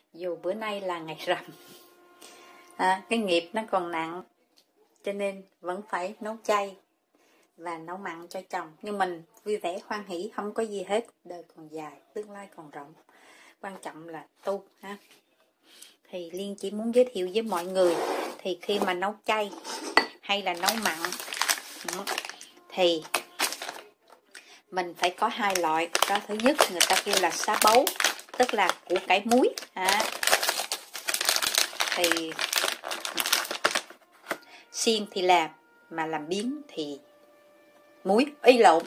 Dù bữa nay là ngày rằm, cái nghiệp nó còn nặng, cho nên vẫn phải nấu chay và nấu mặn cho chồng. Nhưng mình vui vẻ hoan hỷ, không có gì hết, đời còn dài, tương lai còn rộng, quan trọng là tu ha. Thì Liên chỉ muốn giới thiệu với mọi người, thì khi mà nấu chay hay là nấu mặn thì mình phải có hai loại. Đó, thứ nhất người ta kêu là xá bấu, tức là củ cải muối. Thì xiên thì làm, mà làm biếng thì muối, lộn.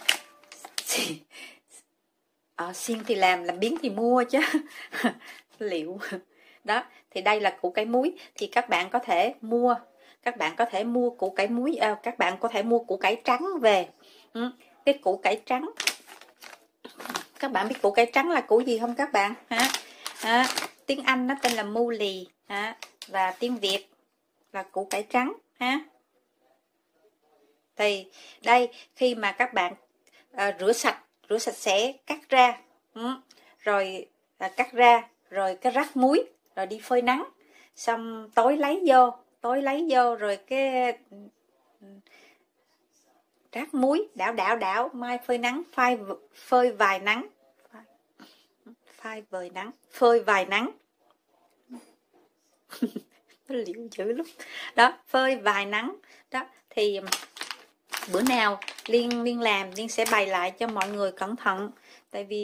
Xiên thì làm biếng thì mua chứ. Liệu đó, thì đây là củ cải muối. Thì các bạn có thể mua củ cải muối, các bạn có thể mua củ cải trắng về. Cái củ cải trắng, các bạn biết củ cải trắng là củ gì không các bạn? Tiếng Anh nó tên là muesli, và tiếng Việt là củ cải trắng Thì đây, khi mà các bạn rửa sạch sẽ, cắt ra, rồi rồi cái rắc muối, rồi đi phơi nắng, xong tối lấy vô, rồi cái rắc muối, đảo, mai phơi nắng, phơi vài nắng. Liệu dữ lắm. Đó, phơi vài nắng. Đó, thì bữa nào Liên làm, Liên sẽ bày lại cho mọi người cẩn thận. Tại vì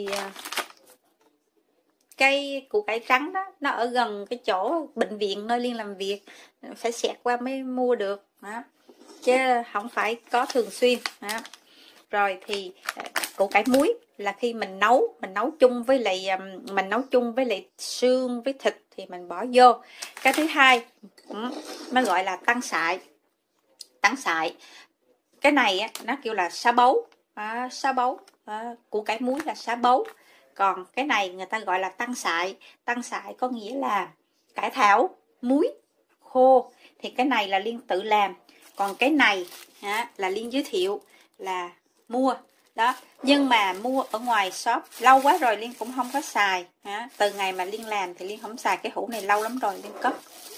cây củ cải trắng đó, nó ở gần cái chỗ bệnh viện nơi Liên làm việc, phải xẹt qua mới mua được đó, chứ không phải có thường xuyên đó. Rồi thì củ cải muối là khi mình nấu chung với lại xương với thịt thì mình bỏ vô. Cái thứ hai nó gọi là tăng sại. Cái này nó kêu là xá bấu, củ cải muối là xá bấu. Còn cái này người ta gọi là tăng sại có nghĩa là cải thảo muối khô. Thì cái này là Liên tự làm, còn cái này là Liên giới thiệu là mua đó. Nhưng mà mua ở ngoài shop lâu quá rồi, Liên cũng không có xài. Từ ngày mà Liên làm thì Liên không xài cái hũ này lâu lắm rồi, Liên cất.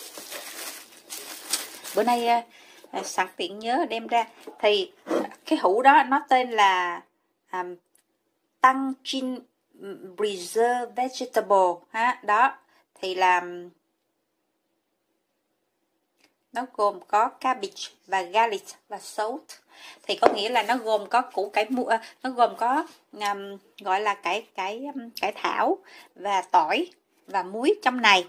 Bữa nay sẵn tiện nhớ đem ra. Thì cái hũ đó nó tên là Tăng Chin Preserved Vegetable đó. Thì làm nó gồm có cabbage và garlic và salt. Thì có nghĩa là nó gồm có củ cải muối, nó gồm có gọi là cải thảo và tỏi và muối trong này.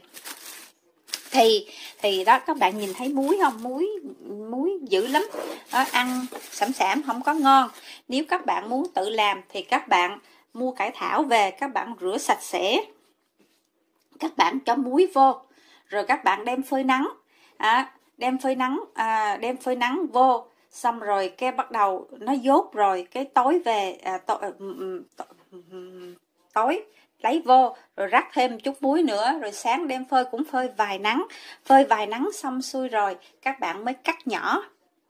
Thì đó, các bạn nhìn thấy muối không? Muối dữ lắm đó, ăn sảm không có ngon. Nếu các bạn muốn tự làm thì các bạn mua cải thảo về, các bạn rửa sạch sẽ, các bạn cho muối vô, rồi các bạn đem phơi nắng, đem phơi nắng vô, xong rồi cái bắt đầu nó dốt, rồi cái tối về tối lấy vô, rồi rắc thêm chút muối nữa, rồi sáng đem phơi cũng phơi vài nắng xong xuôi rồi các bạn mới cắt nhỏ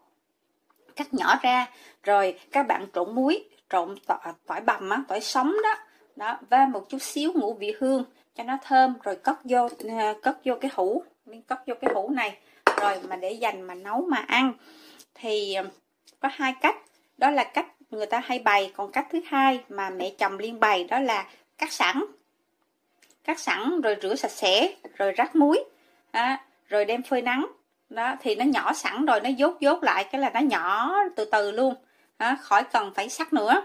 ra, rồi các bạn trộn muối, trộn tỏi bằm tỏi sống đó và một chút xíu ngũ vị hương cho nó thơm, rồi cất vô cái hũ này, rồi mà để dành mà nấu mà ăn. Thì có hai cách, đó là cách người ta hay bày. Còn cách thứ hai mà mẹ chồng Liên bày đó là cắt sẵn rồi rửa sạch sẽ, rồi rắc muối, rồi đem phơi nắng đó. Thì nó nhỏ sẵn rồi, nó dốt lại, cái là nó nhỏ từ từ luôn, khỏi cần phải sắc nữa.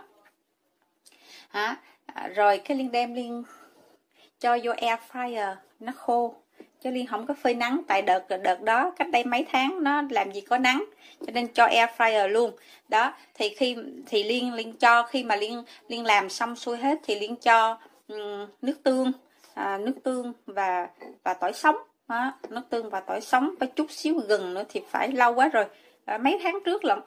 Rồi cái Liên cho vô air fryer nó khô, chứ Liên không có phơi nắng. Tại đợt đó cách đây mấy tháng nó làm gì có nắng, cho nên cho air fryer luôn đó. Thì Liên cho, khi mà Liên làm xong xuôi hết thì Liên cho nước tương và tỏi sống, nước tương và tỏi sống với chút xíu gừng nữa. Thì phải lâu quá rồi, mấy tháng trước lận.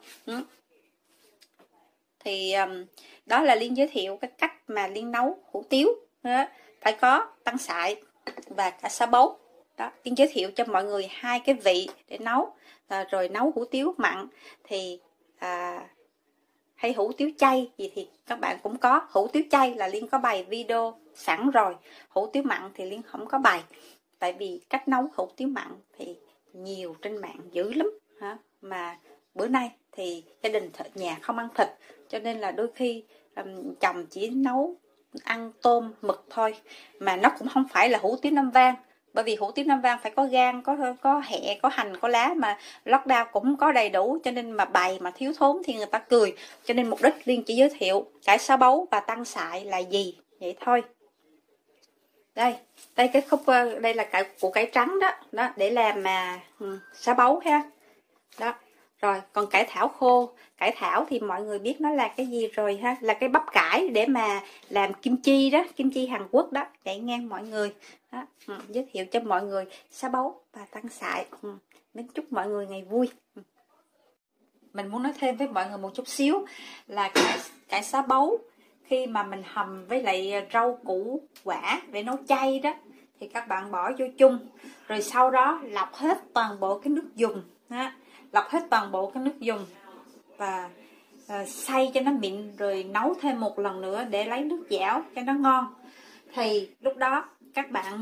Thì đó là Liên giới thiệu cái cách mà Liên nấu hủ tiếu đó. Phải có tăng sại và cả xá bấu đó. Liên giới thiệu cho mọi người hai cái vị để nấu, rồi nấu hủ tiếu mặn. Thì hay hủ tiếu chay gì thì các bạn cũng có. Hủ tiếu chay là Liên có bày video sẵn rồi. Hủ tiếu mặn thì Liên không có bày, tại vì cách nấu hủ tiếu mặn thì nhiều trên mạng dữ lắm hả? Mà bữa nay thì gia đình nhà không ăn thịt, cho nên là đôi khi chồng chỉ nấu ăn tôm mực thôi, mà nó cũng không phải là hủ tiếu Nam Vang, bởi vì hủ tiếu Nam Vang phải có gan, có hẹ, có hành, có lá, mà lockdown cũng có đầy đủ, cho nên mà bày mà thiếu thốn thì người ta cười. Cho nên mục đích Liên chỉ giới thiệu cải xá bấu và tăng sại là gì vậy thôi. Đây cái khúc đây là củ cải trắng đó để làm mà xá bấu ha. Đó. Rồi còn cải thảo khô, cải thảo thì mọi người biết nó là cái gì rồi ha, là cái bắp cải để mà làm kim chi đó, kim chi Hàn Quốc đó, vậy ngang mọi người đó. Giới thiệu cho mọi người xá bấu và tăng sại. Mến chúc mọi người ngày vui. Mình muốn nói thêm với mọi người một chút xíu là cải xá bấu khi mà mình hầm với lại rau củ quả để nấu chay đó thì các bạn bỏ vô chung, rồi sau đó lọc hết toàn bộ cái nước dùng ha, lọc hết toàn bộ cái nước dùng và xay cho nó mịn, rồi nấu thêm một lần nữa để lấy nước dẻo cho nó ngon. Thì lúc đó các bạn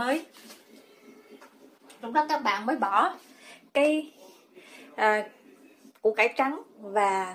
mới bỏ cái củ cải trắng và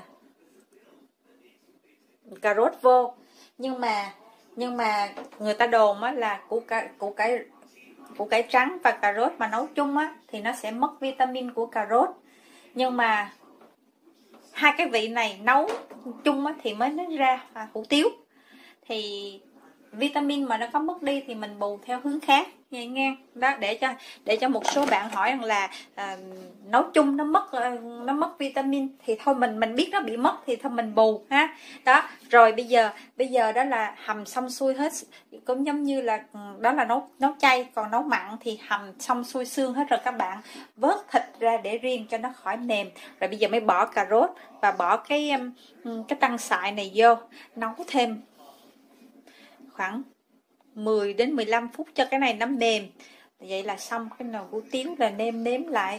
cà rốt vô. Nhưng mà người ta đồn á là củ cải trắng và cà rốt mà nấu chung á thì nó sẽ mất vitamin của cà rốt. Nhưng mà hai cái vị này nấu chung á thì mới nó ra hủ tiếu. Thì vitamin mà nó có mất đi thì mình bù theo hướng khác vậy nghe đó, để cho một số bạn hỏi rằng là nấu chung nó mất vitamin thì thôi mình biết nó bị mất thì thôi mình bù ha. Đó, rồi bây giờ đó là hầm xong xuôi hết, cũng giống như là đó là nấu chay. Còn nấu mặn thì hầm xong xuôi xương hết rồi, các bạn vớt thịt ra để riêng cho nó khỏi mềm. Rồi bây giờ mới bỏ cà rốt và bỏ cái tăng sại này vô, nấu thêm khoảng 10 đến 15 phút cho cái này nó mềm. Vậy là xong cái nồi hủ tiếu, là nêm lại.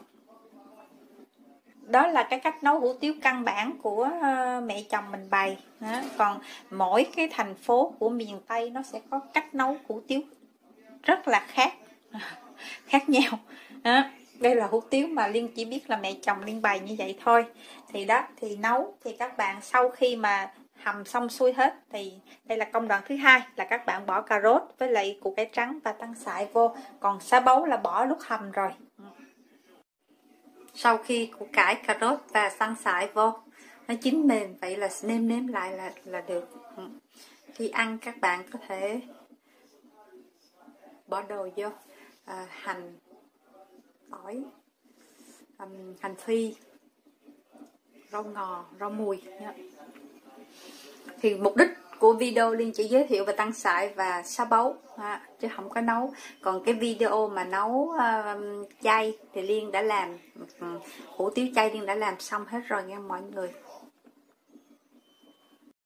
Đó là cái cách nấu hủ tiếu căn bản của mẹ chồng mình bày. Còn mỗi cái thành phố của miền Tây nó sẽ có cách nấu hủ tiếu rất là khác nhau. Đây là hủ tiếu mà Liên chỉ biết là mẹ chồng Liên bày như vậy thôi. Thì đó, thì nấu thì các bạn sau khi mà hầm xong xuôi hết thì đây là công đoạn thứ hai, là các bạn bỏ cà rốt với lại củ cải trắng và tăng sại vô. Còn xá bấu là bỏ lúc hầm rồi. Sau khi củ cải, cà rốt và tăng sại vô nó chín mềm, vậy là nêm lại là được. Khi ăn các bạn có thể bỏ đồ vô, hành, tỏi, hành phi, rau ngò, rau mùi. Thì mục đích của video Liên chỉ giới thiệu về tăng sại và xá bấu chứ không có nấu. Còn cái video mà nấu chay thì Liên đã làm, hủ tiếu chay Liên đã làm xong hết rồi nha mọi người.